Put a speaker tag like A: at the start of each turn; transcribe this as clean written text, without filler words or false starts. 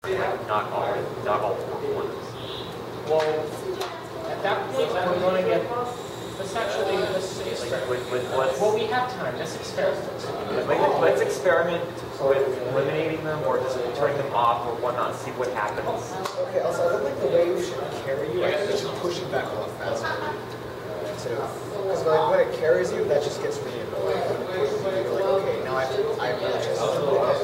A: Not all four corners.
B: Well, at that point, we're going to get. Let's actually experiment. Well, we have time. Let's experiment.
A: Let's experiment with eliminating them or just turning them off or whatnot. See what happens.
C: Okay. Also, I don't think the wave should carry you. I think it should push you back a lot faster. Because when it carries you, that just gets really annoying. You're like, okay, now I have to. I really just.